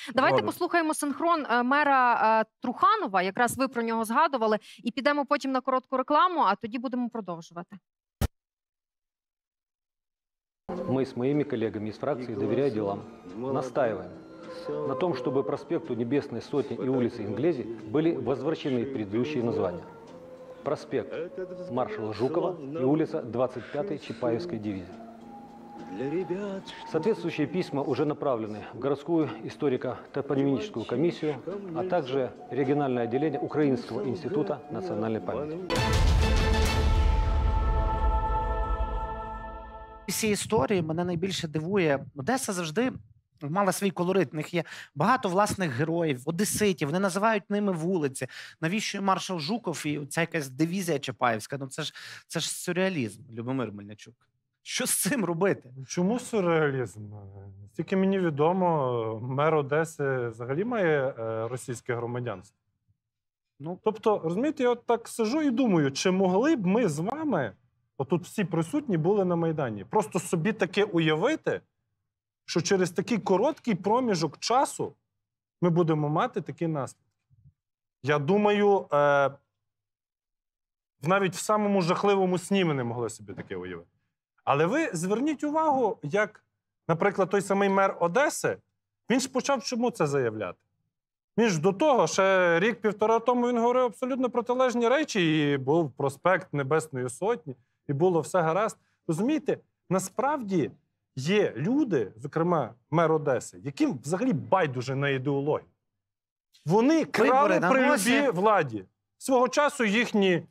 Давайте послухаємо синхрон мера Труханова, якраз ви про нього згадували, і підемо потім на коротку рекламу, а тоді будемо продовжувати. Мы с моими коллегами из фракции «Доверяй делам» настаиваем на том, чтобы проспекту Небесной Сотни и улице Инглези были возвращены предыдущие названия. Проспект маршала Жукова и улица 25-й Чапаевской дивизии. Соответствующие письма уже направлены в городскую историко-топонимическую комиссию, а также региональное отделение Украинского института национальной памяти. Цієї історії мене найбільше дивує. Одеса завжди мала свій колорит. В них є багато власних героїв, одеситів, вони називають ними вулиці. Навіщо маршал Жуков і ця якась дивізія Чапаєвська? Ну це ж сюрреалізм, Любомир Мельничук. Що з цим робити? Чому сюрреалізм? Тільки мені відомо, мер Одеси взагалі має російське громадянство. Ну, тобто, розумієте, я от так сижу і думаю, чи могли б ми з вами, отут всі присутні були на Майдані, просто собі таке уявити, що через такий короткий проміжок часу ми будемо мати такі наслідки. Я думаю, навіть в самому жахливому сні ми не могли собі таке уявити. Але ви зверніть увагу, як, наприклад, той самий мер Одеси, він ж почав чому це заявляти? Він ж до того, ще рік-півтора тому він говорив абсолютно протилежні речі, і був проспект Небесної Сотні, і було все гаразд. Розумієте, насправді є люди, зокрема мер Одеси, яким взагалі байдуже на ідеологію. Вони крали при любій владі. Свого часу їхні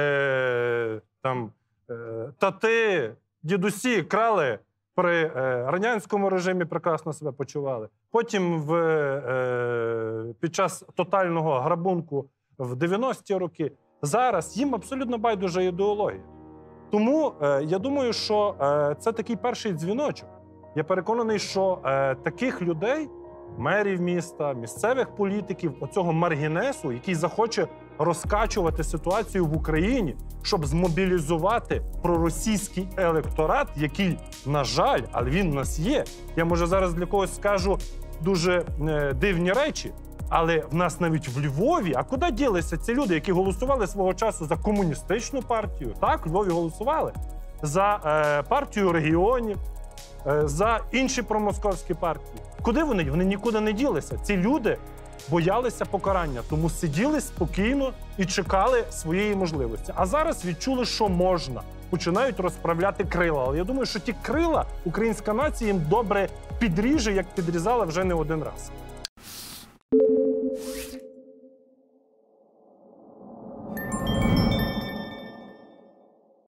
тати, дідусі крали при радянському режимі, прекрасно себе почували. Потім під час тотального грабунку в 90-ті роки. Зараз їм абсолютно байдуже ідеологія. Тому я думаю, що це такий перший дзвіночок. Я переконаний, що таких людей, мерів міста, місцевих політиків, оцього маргінесу, який захоче розкачувати ситуацію в Україні, щоб змобілізувати проросійський електорат, який, на жаль, але він в нас є. Я, може, зараз для когось скажу дуже дивні речі, але в нас навіть в Львові, а куди ділися ці люди, які голосували свого часу за комуністичну партію? Так, в Львові голосували. За партію регіонів, за інші промосковські партії. Куди вони? Вони нікуди не ділися. Ці люди боялися покарання, тому сиділи спокійно і чекали своєї можливості. А зараз відчули, що можна. Починають розправляти крила. Але я думаю, що ті крила українська нація їм добре підріже, як підрізала вже не один раз.